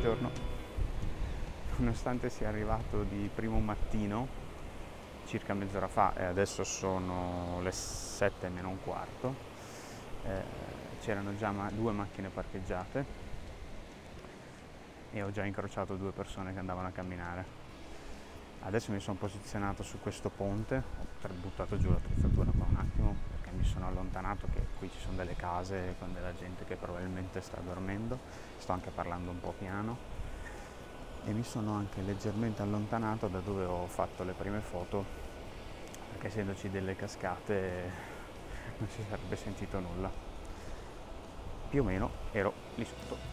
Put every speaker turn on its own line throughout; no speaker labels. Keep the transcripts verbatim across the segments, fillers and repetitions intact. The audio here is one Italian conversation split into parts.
Buongiorno. Nonostante sia arrivato di primo mattino, circa mezz'ora fa, e adesso sono le sette meno un quarto, eh, c'erano già ma- due macchine parcheggiate e ho già incrociato due persone che andavano a camminare. Adesso mi sono posizionato su questo ponte, ho buttato giù l'attrezzatura qua un attimo perché mi sono allontanato, che qui ci sono delle case con della gente che probabilmente sta dormendo, sto anche parlando un po' piano. E mi sono anche leggermente allontanato da dove ho fatto le prime foto, perché essendoci delle cascate non si sarebbe sentito nulla. Più o meno ero lì sotto.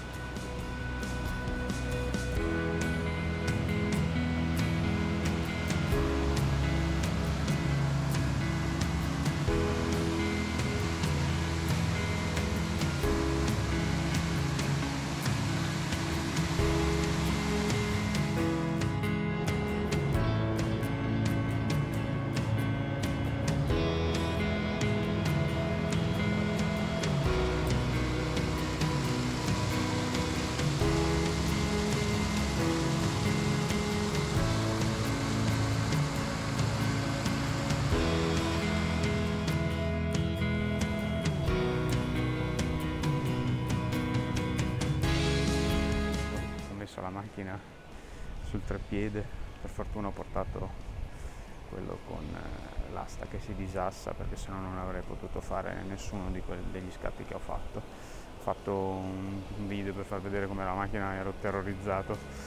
La macchina sul treppiede, per fortuna ho portato quello con eh, l'asta che si disassa, perché sennò non avrei potuto fare nessuno di quelli, degli scatti che ho fatto. Ho fatto un, un video per far vedere come la macchina, ero terrorizzato.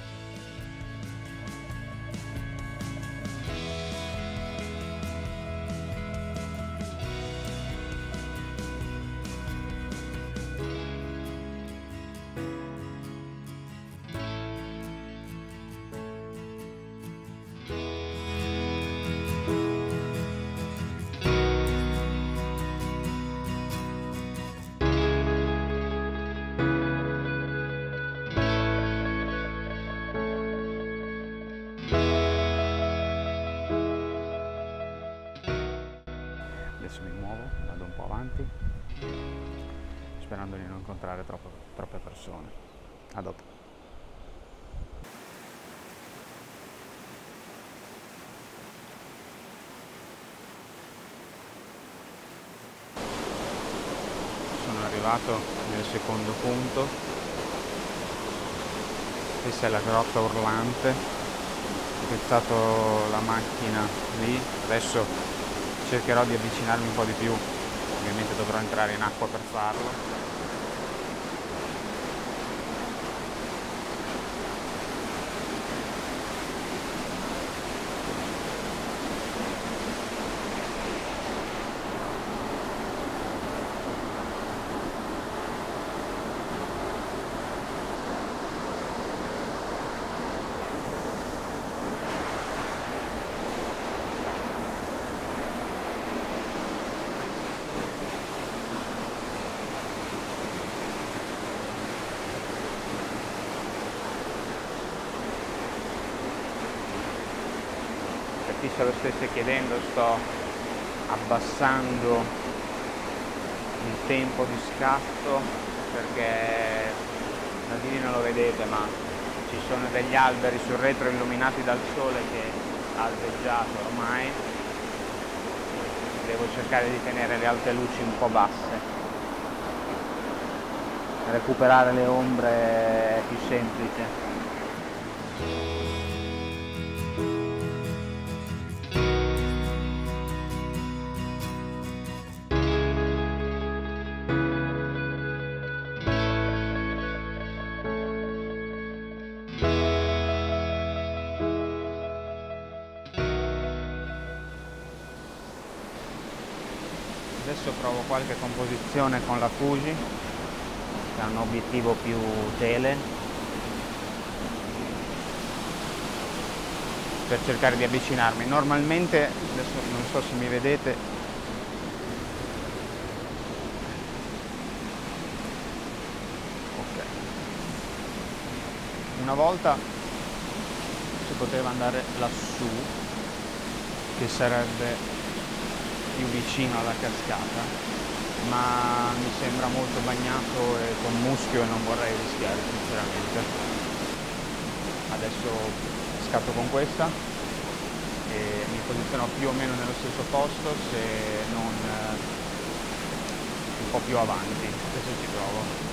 Adesso mi muovo, vado un po' avanti, sperando di non incontrare troppo, troppe persone. A dopo. Sono arrivato nel secondo punto, questa è la grotta urlante, ho pezzato la macchina lì, adesso cercherò di avvicinarmi un po' di più, ovviamente dovrò entrare in acqua per farlo. Chi se lo stesse chiedendo, sto abbassando il tempo di scatto perché da lì non lo vedete, ma ci sono degli alberi sul retro illuminati dal sole che ha albeggiato ormai. Devo cercare di tenere le alte luci un po' basse. Recuperare le ombre è più semplice. Adesso provo qualche composizione con la Fuji, che ha un obiettivo più tele, per cercare di avvicinarmi. Normalmente, adesso non so se mi vedete, ok, una volta si poteva andare lassù, che sarebbe più vicino alla cascata, ma mi sembra molto bagnato e con muschio e non vorrei rischiare sinceramente. Adesso scatto con questa e mi posiziono più o meno nello stesso posto, se non eh, un po' più avanti, adesso ci provo.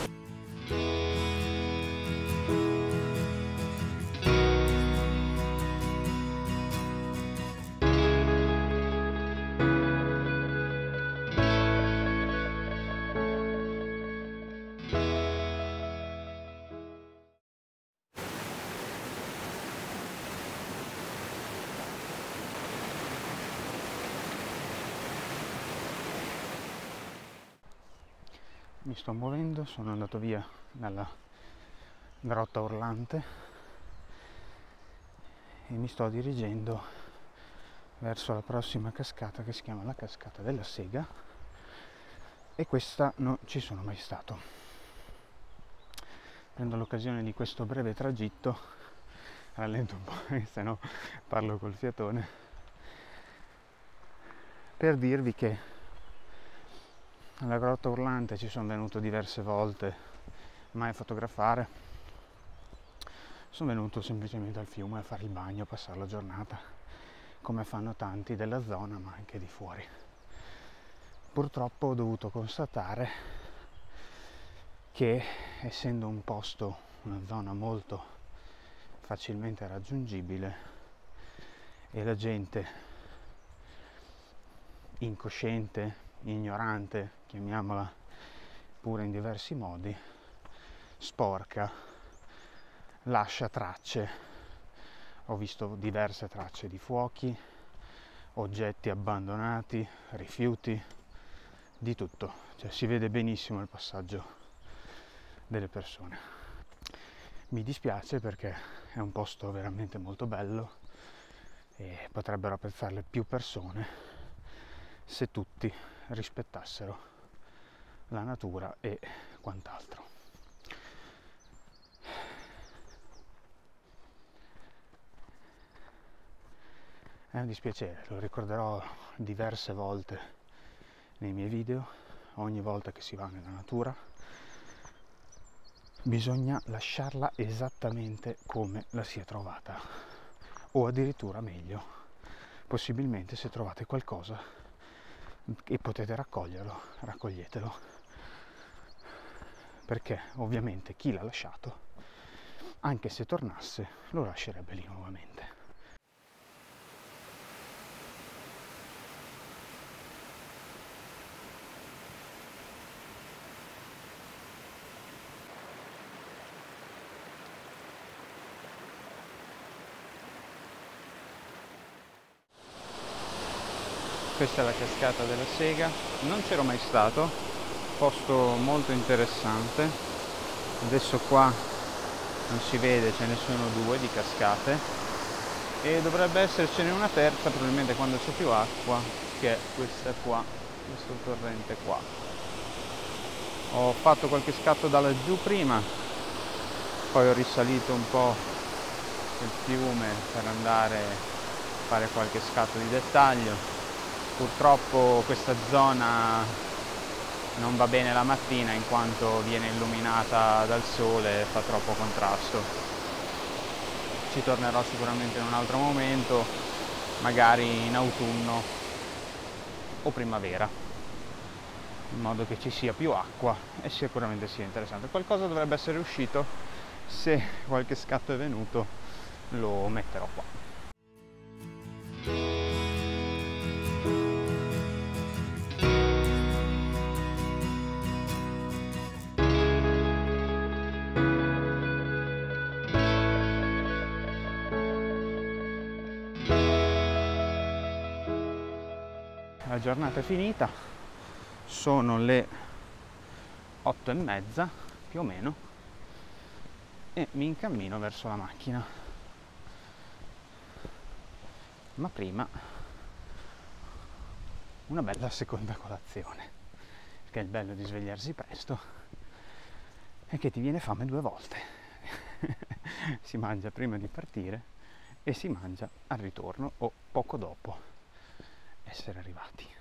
Mi sto muovendo, sono andato via dalla grotta urlante e mi sto dirigendo verso la prossima cascata, che si chiama la cascata della Sega, e questa non ci sono mai stato. Prendo l'occasione di questo breve tragitto, rallento un po', se no parlo col fiatone, per dirvi che alla grotta urlante ci sono venuto diverse volte, mai a fotografare. Sono venuto semplicemente al fiume a fare il bagno, a passare la giornata, come fanno tanti della zona ma anche di fuori. Purtroppo ho dovuto constatare che, essendo un posto, una zona molto facilmente raggiungibile, e la gente incosciente, ignorante, chiamiamola pure in diversi modi, sporca, lascia tracce. Ho visto diverse tracce di fuochi, oggetti abbandonati, rifiuti, di tutto, cioè si vede benissimo il passaggio delle persone. Mi dispiace perché è un posto veramente molto bello e potrebbero apprezzarle più persone se tutti rispettassero la natura e quant'altro. È un dispiacere, lo ricorderò diverse volte nei miei video. Ogni volta che si va nella natura bisogna lasciarla esattamente come la si è trovata, o addirittura meglio, possibilmente se trovate qualcosa e potete raccoglierlo, raccoglietelo, perché ovviamente chi l'ha lasciato, anche se tornasse, lo lascerebbe lì nuovamente. Questa è la cascata della Sega, non c'ero mai stato, posto molto interessante. Adesso qua non si vede, ce ne sono due di cascate e dovrebbe essercene una terza probabilmente quando c'è più acqua, che è questa qua, questo torrente qua. Ho fatto qualche scatto da laggiù prima, poi ho risalito un po' il fiume per andare a fare qualche scatto di dettaglio. Purtroppo questa zona non va bene la mattina in quanto viene illuminata dal sole e fa troppo contrasto. Ci tornerò sicuramente in un altro momento, magari in autunno o primavera, in modo che ci sia più acqua e sicuramente sia interessante. Qualcosa dovrebbe essere uscito, se qualche scatto è venuto lo metterò qua. La giornata è finita, sono le otto e mezza più o meno e mi incammino verso la macchina, ma prima una bella seconda colazione, perché il bello di svegliarsi presto è che ti viene fame due volte. Si mangia prima di partire e si mangia al ritorno o poco dopo essere arrivati.